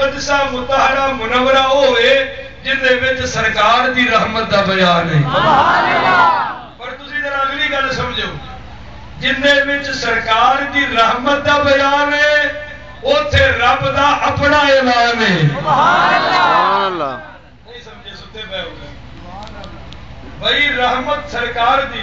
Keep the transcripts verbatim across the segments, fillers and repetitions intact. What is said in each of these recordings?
مقدسہ مطہرہ منورہ ہوئے جندے وچ سرکار دی رحمت دا بیان ہے. پر تسی ذرا اگلی گل سمجھو، جندے وچ سرکار دی رحمت دا بیان ہے اوتھے رب دا اپنا اعلان ہے. سبحان اللہ. نہیں سمجھے ستے پے ہو گئے بھائی رحمت سرکار دی.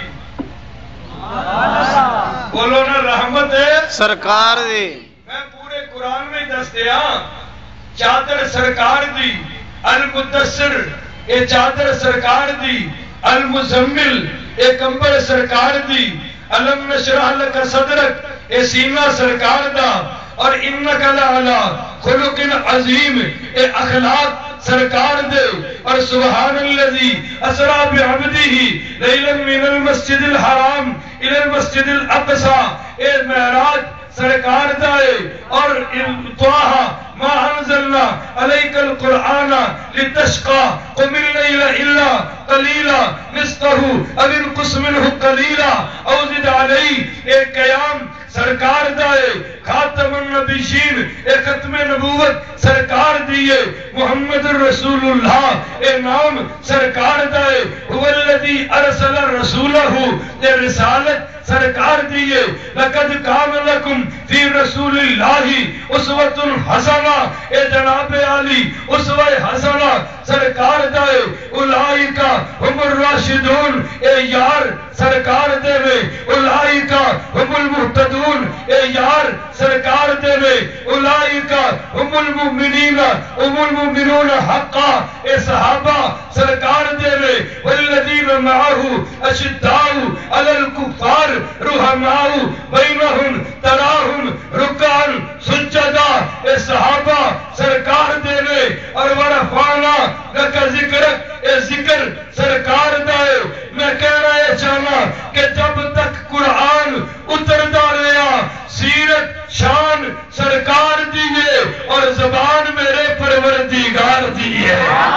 بولو نا رحمت ہے سرکار دی. میں پورے قرآن میں دس دیا چادر سرکار دی، المدثر اے چادر سرکار دی، المزمل اے کمبل سرکار دی، علم نشرح لک صدرک اے سینہ سرکار دا، اور انک لعلی خلق عظیم اے اخلاق سرکار دے. اور سبحان الذی اسرا بعبدہ لیلا من المسجد الحرام الى المسجد الاقصى اے معراج سرکار دائے. اور طه ما انزلنا علیک القرآن لتشقى قم اللیل الا قلیلا نصفه او انقص منه قلیلا او زد علیہ اے قیام سرکار دائے. خاتم النبیین اے ختم نبوت سرکار دیئے. محمد رسول اللہ اے نام سرکار دائے. هو الذی ارسل رسولہ اے رسالت سرکار دیئے. لقد کان لکم فی رسول اللہ اسوۃ حسنہ اے جناب علی اسوہ حسنہ سرکار دائے. اولئک هم الراشدون اے یار سرکار دے وے. اولئک هم المهتدون اے یار سرکار دے وے. اولئک هم المؤمنین هم المؤمنون حقا اے صحابہ سرکار دے وے. والذین معه اشداء علی الکفار رحماء بینہم تراہم رکعا سجدا اے صحابہ سرکار دے وے. اور ورفعنا لک ذکرک اے ذکر سرکار دائے. میں کہنا یہ چاہنا کہ جب تک قرآن اتردا رہا سیرت شان سرکار دیئے اور زبان میرے پروردگار دیئے.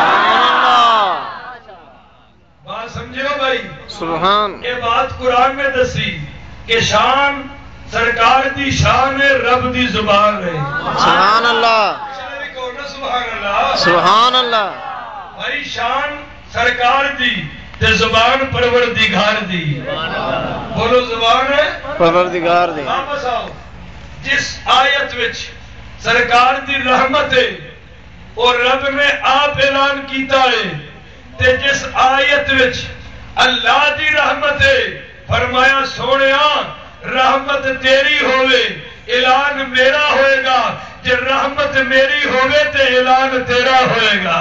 بات سمجھے ہو بھائی؟ سبحان. یہ بات قرآن میں دسی کہ شان سرکار دی شان ہے رب دی زبان ہے. سبحان اللہ. سبحان اللہ. سبحان اللہ. بھائی شان سرکار دی تے زبان پروردگار دی. بولو زبان ہے پروردگار دی. واپس آؤ. جس آیت وچ سرکار دی رحمت ہے اور رب نے آپ اعلان کیتا ہے تے جس آیت وچ اللہ دی رحمت ہے فرمایا سونیا رحمت تیری ہوئے اعلان میرا ہوئے گا. جے رحمت میری ہوئے تے اعلان تیرا ہوئے گا.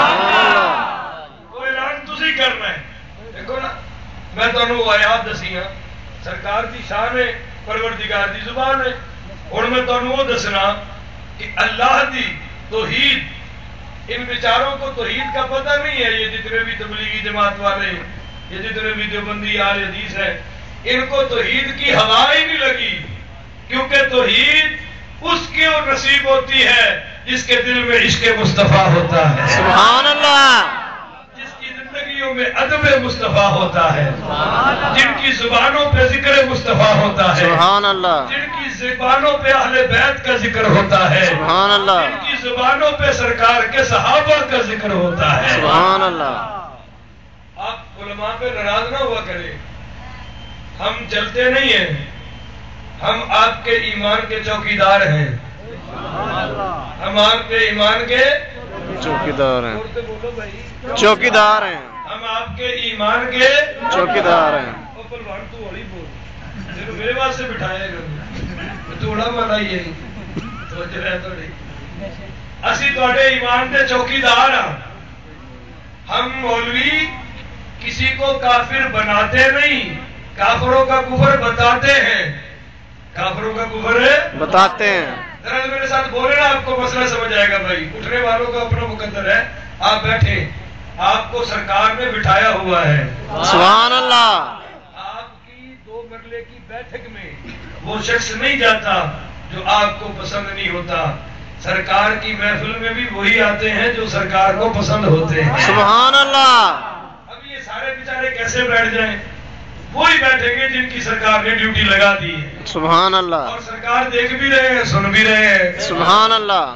وہ اعلان تسی کرنا ہے. دیکھو نا میں تو انہوں آیات دسی ہاں سرکار دی شان ہے پروردگار دی زبان ہے. اور میں تو انہوں دسنا کہ اللہ دی توحید ان بیچاروں کو توحید کا پتہ نہیں ہے. یہ جتنے بھی تبلیغی جماعت والے یہ جتنے بھی دیوبندی اہل حدیث ہیں ان کو توحید کی ہوا ہی نہیں لگی. کیونکہ توحید اس کی اور نصیب ہوتی ہے جس کے دل میں عشق مصطفیٰ ہوتا ہے. سبحان اللہ. جس کی زندگیوں میں ادب مصطفیٰ ہوتا ہے. جن کی زبانوں پہ ذکر مصطفیٰ ہوتا ہے. سبحان اللہ. جن کی زبانوں پہ اہل بیت کا ذکر ہوتا ہے. سبحان اللہ. جن کی زبانوں پہ سرکار کے صحابہ کا ذکر ہوتا ہے. سبحان اللہ. آپ علماء پہ ناراض نہ ہوا کریں. ہم چلتے نہیں ہیں، ہم آپ کے ایمان کے چوکیدار ہیں. ہم آپ کے ایمان کے چوکیدار ہیں. چوکیدار ہیں. ہم آپ کے ایمان کے چوکیدار ہیں. تو ہولی بول میرے پاس سے بٹھایا گا تھوڑا والا ہی ہے سوچ رہے تھوڑی اسی تھوڑے ایمان کے چوکیدار ہیں. ہم مولوی کسی کو کافر بناتے نہیں، کافروں کا کفر بتاتے ہیں. کافروں کا کفر بتاتے ہیں. ذرا میرے ساتھ بولے نا آپ کو مسئلہ سمجھ آئے گا. بھائی اٹھنے والوں کا اپنا مقدر ہے. آپ بیٹھے آپ کو سرکار نے بٹھایا ہوا ہے. سبحان اللہ. آپ کی دو مرلے کی بیٹھک میں وہ شخص نہیں جاتا جو آپ کو پسند نہیں ہوتا. سرکار کی محفل میں بھی وہی آتے ہیں جو سرکار کو پسند ہوتے ہیں. سبحان اللہ. اب یہ سارے بیچارے کیسے بیٹھ جائیں؟ وہی بیٹھیں گے جن کی سرکار نے ڈیوٹی لگا دی ہے. سبحان اللہ. اور سرکار دیکھ بھی رہے ہیں سن بھی رہے ہیں. سبحان اللہ. ہمارا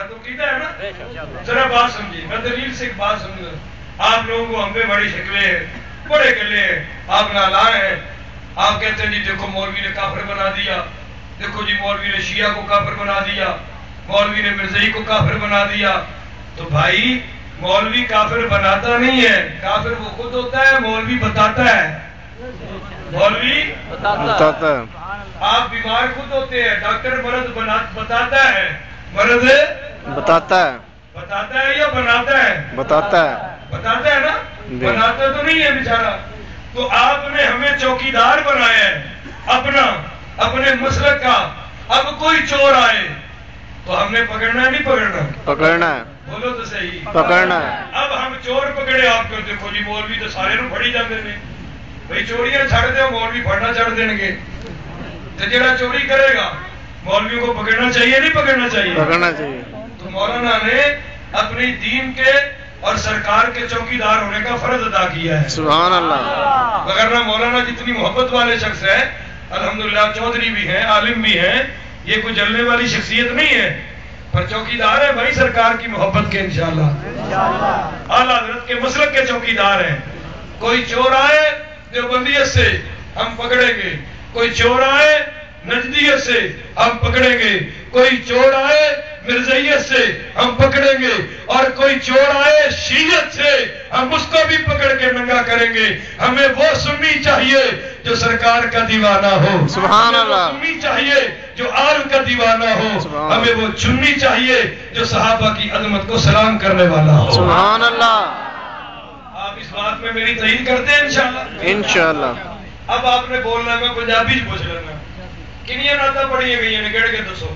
میرا تو قیدہ ہے نا. ذرا بات سمجھیے, میں دلیل سے ایک بات سمجھوں. آپ لوگوں کو ہم پہ بڑی شکلیں ہیں, بڑے گلے ہیں, آپ نالائے ہیں. آپ کہتے ہیں جی دیکھو مولوی نے کافر بنا دیا, دیکھو جی مولوی نے شیعہ کو کافر بنا دیا, مولوی نے مرزائی کو کافر بنا دیا. تو بھائی مولوی کافر بناتا نہیں ہے, کافر وہ خود ہوتا ہے, مولوی بتاتا ہے. مولوی بتاتا ہے. آپ بیمار خود ہوتے ہیں, ڈاکٹر مرض بتاتا ہے. مرض بتاتا ہے. بتاتا ہے یا بناتا ہے؟ بتاتا ہے. بتاتا ہے نا, بناتا تو نہیں ہے بیچارہ. تو آپ نے ہمیں چوکیدار بنایا ہے اپنا, اپنے مسلک کا. اب کوئی چور آئے تو ہم نے پکڑنا ہے نہیں پکڑنا؟ پکڑنا ہے. بولو تو صحیح, پکڑنا ہے. اب ہم چور پکڑے, آپ کو دیکھو جی مولوی تو سارے نو پھڑی جاندے نے. بھئی چوریاں چھڑ دے, مولوی پھڑنا چھڑ دیں گے. تو جڑا چوری کرے گا مولوی کو پکڑنا چاہیے نہیں پکڑنا چاہیے؟ پکڑنا چاہیے. تو مولانا نے اپنی دین کے اور سرکار کے چوکیدار ہونے کا فرض ادا کیا ہے. سبحان اللہ. وگرنہ مولانا جتنی محبت والے شخص ہیں, الحمدللہ چودھری بھی ہیں, عالم بھی ہیں, یہ کوئی جلنے والی شخصیت نہیں ہے, پر چوکیدار ہے بھائی سرکار کی محبت کے انشاءاللہ. اعلیٰ حضرت کے مسلک کے چوکیدار ہیں. کوئی چور آئے دیوبندیت سے ہم پکڑیں گے, کوئی چور آئے نجدیت سے ہم پکڑیں گے, کوئی چور آئے مرزائیت سے ہم پکڑیں گے, اور کوئی چور آئے شیعت سے ہم اس کو بھی پکڑ کے ننگا کریں گے. ہمیں وہ سنی چاہیے جو سرکار کا دیوانہ ہو. سبحان اللہ. ہمیں وہ سنی چاہیے جو آل کا دیوانہ ہو. ہمیں وہ چننی چاہیے جو صحابہ کی عظمت کو سلام کرنے والا ہو. سبحان اللہ. آپ اس بات میں میری تائید کرتے ہیں انشاءاللہ؟ انشاءاللہ. اب آپ نے بولنا, میں پنجابی پوچھ لینا, کنیاں نعتاں پڑھیاں گئی ہیں کہڑ کے دسو؟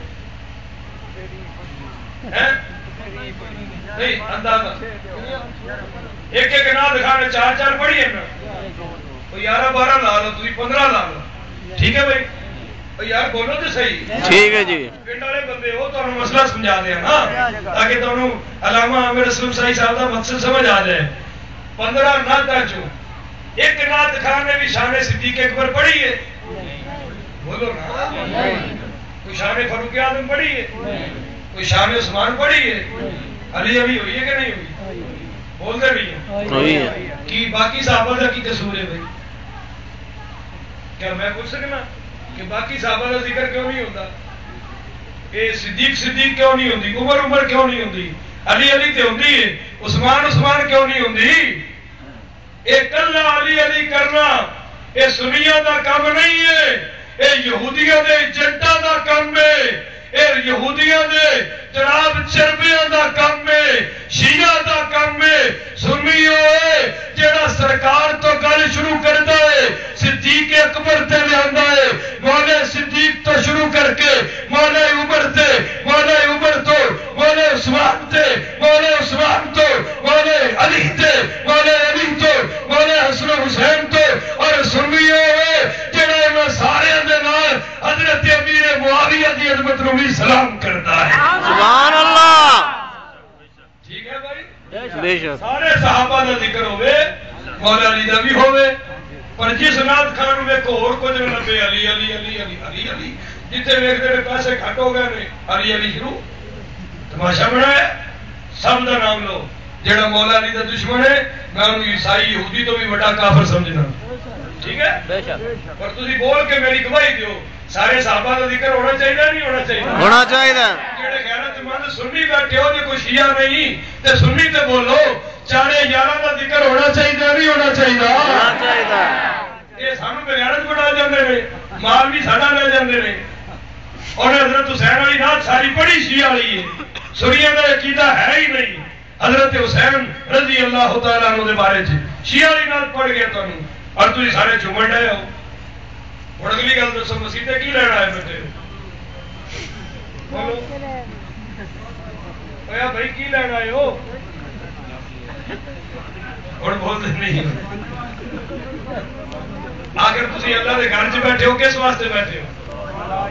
نہیں اندازہ ایک ایک نام دکھانے, چار چار پڑھی ہے نا, تو گیارہ بارہ لا لو, تھی پندرہ لا لو. ٹھیک ہے بھائی, یار بولو تو صحیح. ٹھیک ہے جی. پنڈ والے بندے ہو تو مسئلہ سمجھا دیا نا, تاکہ تمہیں علامہ عامر اسلم صاحب صاحب کا مقصد سمجھ آ جائے. پندرہ نعتاں چوں ایک نعت خان نے بھی شان صدیق اکبر پڑھی ہے, بولو نا. کوئی شان فاروق اعظم پڑھی ہے, کوئی شان عثمان پڑھی ہے, علی علی ہوئی ہے کہ نہیں ہوئی؟ بولتے نہیں ہوئی ہے. کہ باقی صحابہ کا کی قصور ہے بھائی؟ کیا میں پوچھ سکنا کہ باقی صحابہ کا ذکر کیوں نہیں ہوتا؟ کہ صدیق صدیق کیوں نہیں ہوتی, عمر عمر کیوں نہیں ہوتی, علی علی تے ہوتی ہے, عثمان عثمان کیوں نہیں ہوتی؟ اے کلا علی علی کرنا اے سنیاں دا کام نہیں ہے, اے یہودیاں دے ایجنٹاں دا کام ہے, اے یہودیاں دے جناب چربیاں دا کام ہے, شیعہ دا کام ہے. سنی ہوئے جیڑا سرکار تو گل شروع کرتا ہے صدیق اکبر تے لاندا ہے, مولا صدیق تو شروع کر کے مولا عمر تے, مولا عمر تو مولا عثمان تے, مولا عثمان تو مولا علی تے, مولا علی تو مولا حسن حسین تو, اور سنی ہوئے جیڑا انہاں سارے دے نال حضرت امیر معاویہ دی عظمت نو بھی سلام کرتا ہے. سبحان اللہ. ٹھیک ہے بھائی, بے شک. سارے صحابہ دا ذکر ہوئے, مولا علی دا بھی ہوئے, پر جس نعت خان میں کو اور کچھ نہ لبے علی علی علی علی علی علی, جتنے ویکھتے نے پیسے گھٹ ہو گئے نے, علی علی شروع تماشا بنایا. سب دا نام لو, جڑا مولا علی دا دشمن ہے میں انہوں عیسائی یہودی تو بھی بڑا کافر سمجھنا. ٹھیک ہے, پر تسی بول کے میری گواہی دیو سارے صحابہ کا ذکر ہونا چاہیے نہیں ہونا چاہیے؟ ہونا چاہیے. جڑے غیرت مند سنی بیٹھے ہو جے کوئی شیعہ نہیں تے سنی تے بولو چارے یاراں دا ذکر ہونا چاہیے نہیں ہونا چاہیے؟ ہونا چاہیے. یہ سانو بغیرت بنا جاندے نے, مال بھی ساڈا لے جاندے نے. اور حضرت حسین والی نعت ساری بڑی شیعہ والی ہے, سنیاں دا عقیدہ ہے ہی نہیں. حضرت حسین رضی اللہ تعالیٰ عنہ دے بارے چ شیعہ والی نعت پڑھ گیا تانوں, اور تسی سارے چومن ڈے ہو. اور اگلی گل دسو, مسیح تے کی لینا ہے بیٹے؟ بولو بھائی کی لینا ہے ہو؟ اور بولتے نہیں. آخر تسی اللہ کے گھر چ بیٹھے ہو, کس واسطے بیٹھے ہو؟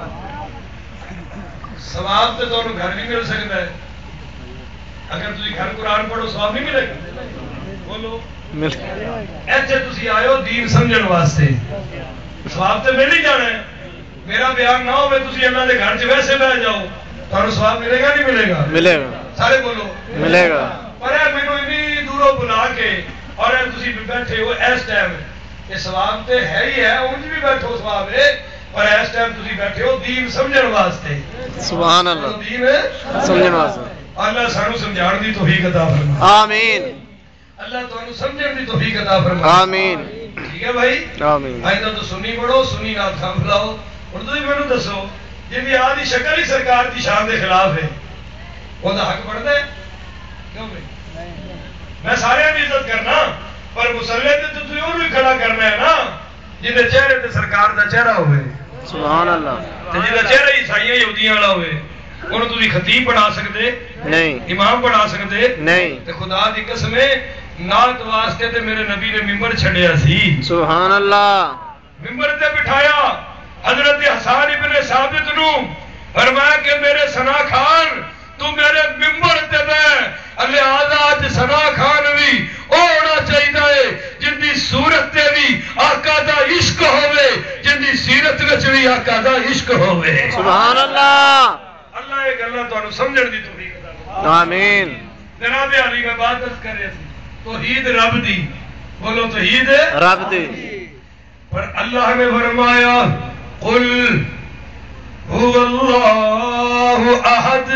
ثواب تو تمہیں گھر بھی مل سکتا ہے, اگر تسی گھر قرآن پڑھو ثواب نہیں ملے گا؟ بولو. ایسے تسی آئے ہو دین سمجھن واسطے, ثواب تو مل ہی جانا ہے. میرا بیان نہ ہوئے تسی اللہ کے گھر چ ویسے بہ جاؤ ਤੁਹਾਨੂੰ ਸਵਾਬ ਮਿਲੇਗਾ ਨਹੀਂ ਮਿਲੇਗਾ ملے گا ਸਾਰੇ ਬੋਲੋ ملے گا ਪਰ ਇਹ ਮੈਨੂੰ ਇੰਨੀ ਦੂਰੋਂ ਬੁਲਾ ਕੇ ਔਰ ਇਹ ਤੁਸੀਂ ਵੀ ਬੈਠੇ ਹੋ ਇਸ ਟਾਈਮ ਇਹ ਸਵਾਬ ਤੇ ਹੈ ਹੀ ਹੈ ਉਂਝ ਵੀ ਬੈਠੋ ਸਵਾਬ ਹੈ ਪਰ ਇਸ ਟਾਈਮ ਤੁਸੀਂ ਬੈਠੇ ਹੋ ਦੀਨ ਸਮਝਣ ਵਾਸਤੇ سبحان اللہ ਦੀਨ سمجھن واسطے اللہ ਸਾਨੂੰ ਸਮਝਾਉਣ ਦੀ ਤੌਫੀਕ عطا ਫਰਮਾਏ آمین اللہ ਤੁਹਾਨੂੰ ਸਮਝਣ ਦੀ ਤੌਫੀਕ عطا ਫਰਮਾਏ آمین ਠੀਕ ਹੈ ਭਾਈ آمین ਅੱਜ ਤਾਂ ਸੁਣੀ ਪੜੋ ਸੁਣੀ ਨਾਲ ਖਾਂ ਬੁਲਾਓ ਹੁਣ ਤੁਸੀਂ ਮੈਨੂੰ ਦੱਸੋ ਜਿਹਦੀ ਆਹ ਦੀ ਸ਼ਕਲ ਹੀ ਸਰਕਾਰ ਦੀ ਸ਼ਾਨ ਦੇ ਖਿਲਾਫ ਹੈ ਉਹਦਾ ਹੱਕ ਬਣਦਾ ਹੈ ਕਿਉਂ ਬਈ ਮੈਂ ਸਾਰਿਆਂ ਦੀ ਇੱਜ਼ਤ ਕਰਨਾ ਪਰ ਮੁਸੱਲੇ ਤੇ ਤੁਸੀਂ ਉਹਨੂੰ ਹੀ ਖੜਾ ਕਰਨਾ ਹੈ ਨਾ ਜਿਹਦੇ ਚਿਹਰੇ ਤੇ ਸਰਕਾਰ ਦਾ ਚਿਹਰਾ ਹੋਵੇ سبحان اللہ ਤੇ ਜਿਹਦਾ ਚਿਹਰਾ ਹੀ ਈਸਾਈਆਂ ਯਹੂਦੀਆਂ ਵਾਲਾ ਹੋਵੇ ਉਹਨੂੰ ਤੁਸੀਂ ਖਤੀਬ ਬਣਾ ਸਕਦੇ نہیں ਇਮਾਮ ਬਣਾ ਸਕਦੇ نہیں ਤੇ ਖੁਦਾ ਦੀ ਕਸਮ ਹੈ ਨਾਤ ਵਾਸਤੇ ਤੇ ਮੇਰੇ ਨਬੀ ਨੇ ਮਿੰਬਰ ਛੱਡਿਆ ਸੀ سبحان اللہ ممبر تے بٹھایا حضرت حسان ابن ثابت نو فرمایا کہ میرے سنا خان تو میرے ممبر تے بے لہذا اج سنا خان بھی ہونا چاہیے جن دی صورت تے بھی آقا دا عشق ہوے جن دی سیرت وچ بھی آقا دا عشق ہوے سبحان اللہ اللہ یہ گلاں تانوں سمجھن دی توفیق عطا فرمائے آمین جناب علی میں بات دس کر رہے سی توحید رب دی بولو توحید رب دی پر اللہ نے فرمایا قل هو اللہ احد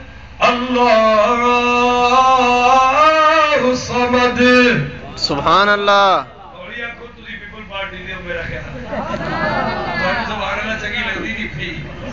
اللہ الصمد سبحان اللہ اولیاء خود تسی پیپل پارٹی دے میرا خیال ہے تانوں سبحان اللہ چنگی لگدی نہیں پئی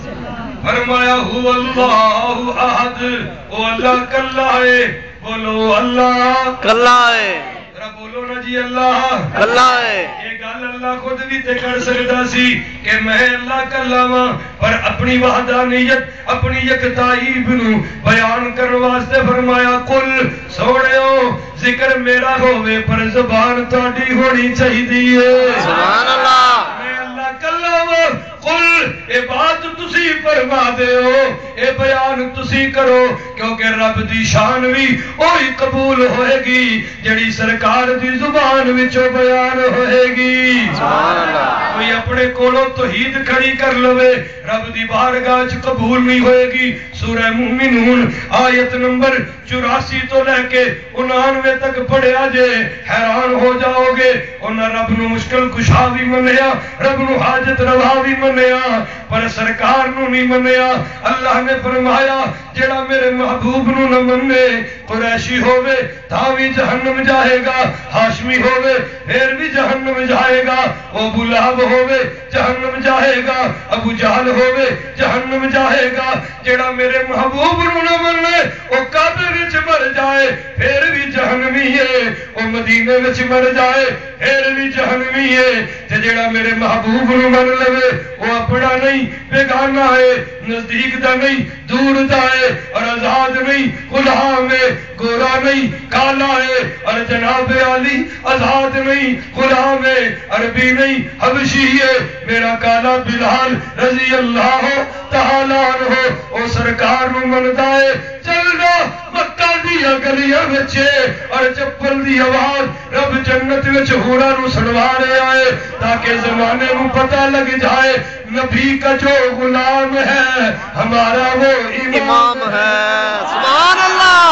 فرمایا هو اللہ احد او اللہ کلا ہے بولو اللہ کلا ہے ذرا بولو نا جی اللہ کلا ہے یہ گل اللہ خود بھی تے کر سکتا سی کہ میں اللہ کلا وا پر اپنی وحدانیت اپنی یکتائی نو بیان کرنے واسطے فرمایا قل سوڑیو ذکر میرا ہوے پر زبان تہاڈی ہونی چاہیے سبحان اللہ میں اللہ کلا وا قل اے بات تسی فرما دیو اے بیان تسی کرو کیونکہ رب دی شان بھی وہی قبول ہوئے گی جڑی سرکار دی زبان وچوں بیان ہوئے گی سبحان اللہ کوئی اپنے کولوں توحید کھڑی کر لوے رب دی بارگاہ وچ قبول نہیں ہوئے گی سورہ مومنون آیت نمبر چوراسی تو لے کے انانوے تک پڑھیا جے حیران ہو جاؤ گے انہاں رب نو مشکل کشا بھی منیا رب نو حاجت روا بھی منیا پر سرکار نو نہیں منیا اللہ نے فرمایا جڑا میرے محبوب نو نہ منے قریشی ہووے تا بھی جہنم جائے گا ہاشمی ہووے پھر بھی جہنم جائے گا او ابو لہب ہووے جہنم جائے گا ابو جہل ہووے جہنم جائے گا جڑا میرے محبوب نو نہ منے او کعبے وچ مر جائے پھر بھی جہنمی ہے او مدینے وچ مر جائے پھر بھی جہنمی ہے تے جڑا میرے محبوب نو من لوے او اپنا نہیں بیگانہ ہے نزدیک دا نہیں دور دا ہے اور آزاد نہیں غلام ہے گورا نہیں کالا ہے اور جناب علی آزاد نہیں غلام ہے عربی نہیں حبشی ہے میرا کالا بلال رضی اللہ تعالیٰ عنہ او سرکار نو مندا ہے چلنا مکہ دی گلیاں وچ اور چپل دی آواز رب جنت وچ ہورا نو سنوا رہا ہے تاکہ زمانے نو پتہ لگ جائے نبی کا جو غلام ہے ہمارا وہ امام ہے سبحان اللہ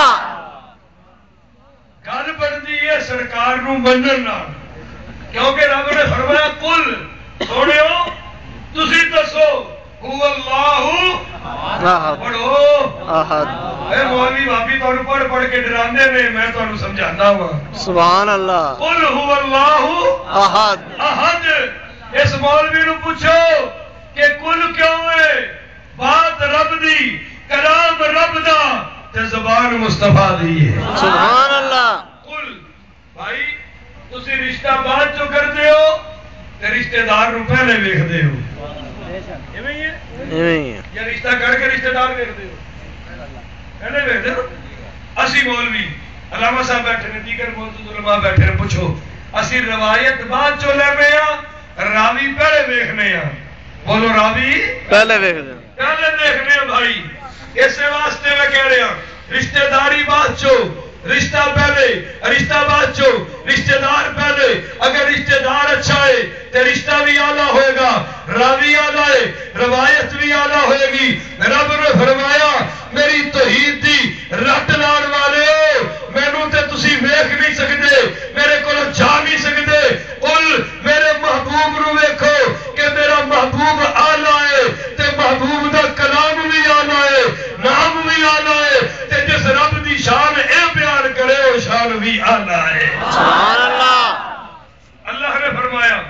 گل بنتی ہے سرکار نو منن نال کیونکہ رب نے فرمایا قل سونیو تسی دسو هو اللہ احد پڑھو احد اے مولوی بھابی تانوں پڑھ پڑھ کے ڈراندے نے میں تانوں سمجھانا ہوا سبحان اللہ قل هو اللہ احد احد اس مولوی نو پوچھو کہ کل کیوں ہے بات رب دی کلام رب دا تے زبان مصطفیٰ دی ہے سبحان اللہ کل بھائی تسی رشتہ بعد جو کرتے ہو تے رشتہ دار نو پہلے ویکھدے ہو ایویں ہی ہے یا رشتہ کر کے رشتہ دار ویکھدے ہو پہلے ویکھدے ہو اسی مولوی علامہ صاحب بیٹھے نے دیگر موجود علماء بیٹھے نے پوچھو اسی روایت بعد چو لینے ہاں راوی پہلے ویکھنے ہاں بولو راوی پہلے ویکھ دیں پہلے دیکھنے ہیں بھائی اس واسطے میں کہہ رہا رشتہ داری بات چو رشتہ پہلے رشتہ بعد چو رشتہ دار پہلے اگر رشتہ دار اچھا ہے تو رشتہ بھی اعلیٰ ہوئے گا راوی اعلیٰ ہے روایت بھی اعلیٰ ہوئے گی رب نے فرمایا میری توحید دی رٹ لان والے ہو مینوں تے تسی ویکھ نہیں سکتے میرے کو جا نہیں سکتے ال میرے محبوب نو ویکھو کہ میرا محبوب اعلیٰ ہے تے محبوب دا کلام بھی اعلیٰ ہے نام بھی اعلیٰ ہے تے جس رب دی شان اے بیان کرے وہ شان بھی اعلیٰ ہے سبحان اللہ اللہ نے فرمایا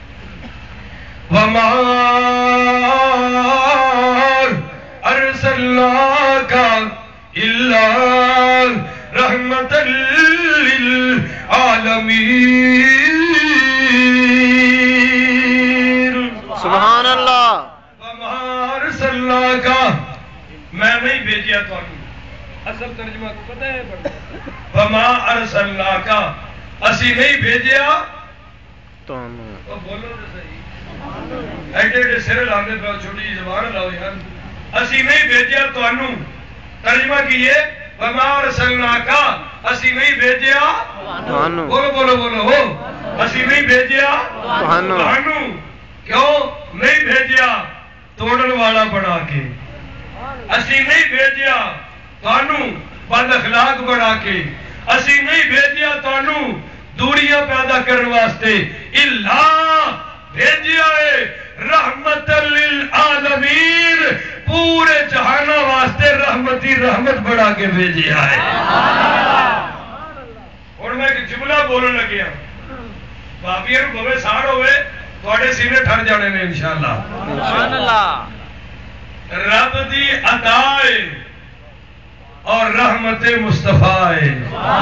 وَمَا أَرْسَلْنَاكَ إِلَّا رَحْمَةً لِلْعَالَمِينَ سبحان اللہ وَمَا أَرْسَلْنَاكَ میں نہیں بھیجیا تو اصل ترجمہ کو پتہ ہے وَمَا أَرْسَلْنَاكَ اسی نہیں بھیجیا تو بولو تو صحیح ایڈے ایڈے سر لاندے پہ چھوٹی جی زبان لاؤ یار اسی نہیں بھیجیا تانوں ترجمہ کیے وما ارسلناکا اسی نہیں بھیجیا تانوں بولو بولو بولو ہو اسی نہیں بھیجیا تانوں تانوں کیوں نہیں بھیجیا توڑن والا بنا کے اسی نہیں بھیجیا تانوں بد اخلاق بنا کے اسی نہیں بھیجیا تانوں دوریاں پیدا کرنے واسطے اللہ بھیجیا ہے رحمت للعالمین پورے جہانوں واسطے رحمتی رحمت بڑھا کے بھیجیا ہے اور میں ایک جملہ بولنے لگیا بابیاں بھوے ساڑ ہوئے تھوڑے سینے ٹھر جانے میں انشاءاللہ سبحان اللہ رب دی عطا ہے اور رحمت مصطفیٰ ہے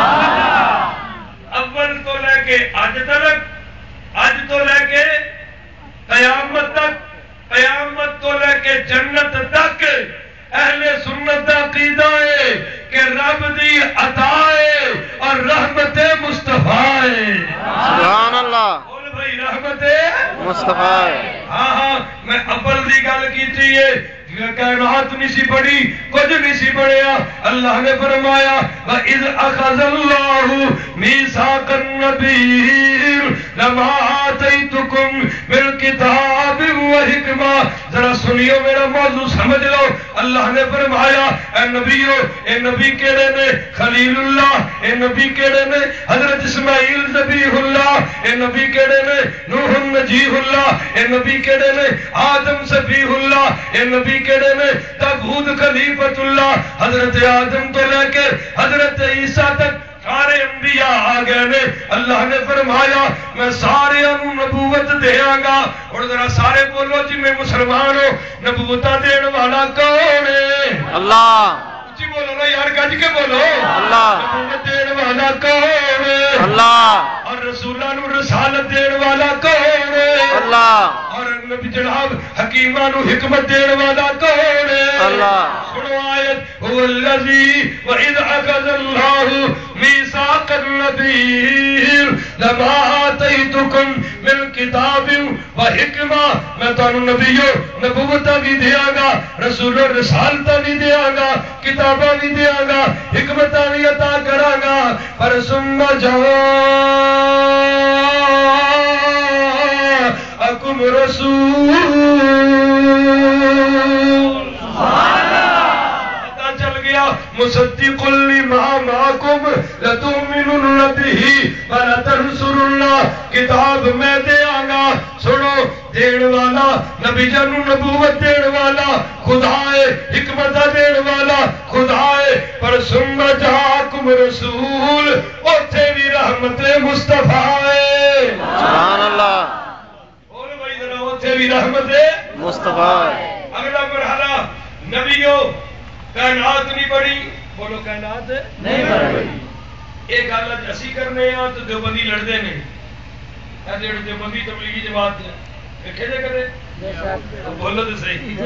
اول تو لے کے آج تک آج تو لے کے قیامت تک قیامت تو لے کے جنت تک اہل سنت کا عقیدہ ہے کہ رب دی عطا ہے اور رحمت مصطفیٰ ہے سبحان اللہ بول بھائی رحمت مصطفیٰ ہے ہاں ہاں میں اول دی گل کی ہے کائنات نہیں سی بڑی کچھ نہیں سی بڑیا اللہ نے فرمایا وَإِذْ أَخَذَ اللَّهُ مِيثَاقَ النَّبِيِّينَ لَمَا آتَيْتُكُم مِّنَ الْكِتَابِ وَالْحِكْمَةِ ذرا سنیو میرا موضوع سمجھ لو اللہ نے فرمایا اے نبیو اے نبی کیڑے نے خلیل اللہ اے نبی کیڑے نے حضرت اسماعیل ذبیح اللہ اے نبی کیڑے نے نوح نجیح اللہ اے نبی کیڑے نے آدم صفیح اللہ اے نبی کیڑے نے داؤد خلیفۃ اللہ حضرت آدم تو لے کے حضرت عیسیٰ تک سارے انبیاء آ گئے نے اللہ نے فرمایا میں سارے انہوں نبوت دیاں گا اور ذرا سارے بولو جی میں مسلمان ہو نبوتہ دین والا کون ہے اللہ اچھی بولو نا یار گج کے بولو اللہ نبوت دین والا کون ہے اللہ اور رسولہ نو رسالت دین والا کون ہے اللہ اور نبی جناب حکیمہ نو حکمت دین والا کون ہے اللہ سنو آیت هو الذی وَإِذْ أَخَذَ اللَّهُ مِيثَاقَ النَّبِيِّينَ لَمَا آتَيْتُكُم مِّن کتاب وحکمہ میں تانوں نبیوں نبوت بھی دیاں گا رسول اور رسالت بھی دیاں گا کتاباں بھی دیاں گا حکمت بھی عطا کراں گا پر ثم جاءکم رسول مصدق لما معکم لتؤمنن به ولتنصرن کتاب میں دیاں گا سنو دین والا نبی جانو نبوت دین والا خدا ہے حکمت دین والا خدا ہے پر ثم جاءکم رسول اوتھے بھی رحمت مصطفیٰ ہے سبحان اللہ بولو بھائی ذرا اوتھے بھی رحمت مصطفیٰ اگلا مرحلہ نبیوں کائنات نہیں بڑی بولو کائنات نہیں بڑی ایک حالت اسی کرنے ہاں تو دیوبندی لڑتے ہیں ایسے دیوبندی تبلیغی جماعت دیکھے جا کرے بولو تو صحیح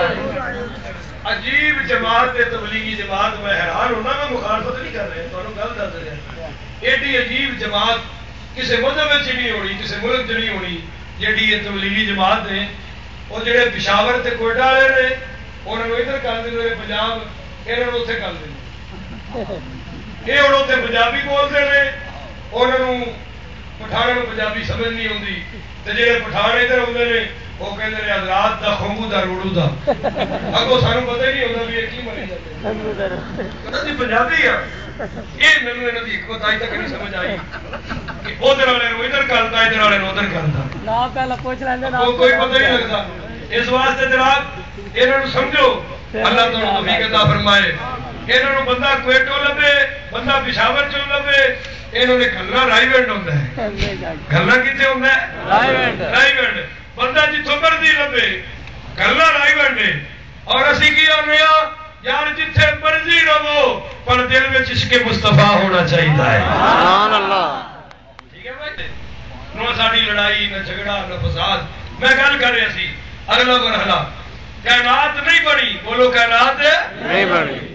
عجیب جماعت تبلیغی جماعت میں حیران ہونا میں مخالفت نہیں کر رہے تو گل دس رہے ایڈی عجیب جماعت کسی مذہب چ نہیں ہونی کسی ملک چ نہیں ہونی جیڑی تبلیغی جماعت ہے وہ جڑے پشاور تے کوئٹہ والے نے انہوں نے ادھر کر دیں پنجاب انہوں نے اتنے کر دیں یہ ہوں اتنے پنجابی بولتے ہیں انہوں پٹھان کو پنجابی سمجھ نہیں آتی تو جہے پٹھان ادھر آتے ہیں وہ کہتے ہیں حضرات دا خنگو دا روڑو دا اگو سانو پتہ ہی نہیں ہوتا بھی یہ کی مری پنجابی آ یہ میرے یہاں کی حکمت آج تک نہیں سمجھ آئی کہ ادھر والے ادھر کرتا ادھر والے ادھر کرتا کوئی پتہ نہیں لگتا اس واسطے جناب یہ سمجھو اللہ تعالیٰ توفیق عطا فرمائے یہ بندہ کوئٹوں لبے بندہ پشاور چوں لبے یہ گلنا رائی ونڈ ہوتا ہے گلنا کتنے ہوتا ہے رائی ونڈ بندہ جتوں مرضی لبے گلنا رائی ونڈ ہے اور اسی کی آنے یار جتھے مرضی رہو پر دل میں عشق مصطفیٰ ہونا چاہیے سبحان اللہ ٹھیک ہے بھائی نہ ساری لڑائی نہ جھگڑا نہ فساد میں گل کر رہا سی اگلا مرحلہ کائنات نہیں بنی بولو کائنات نہیں بنی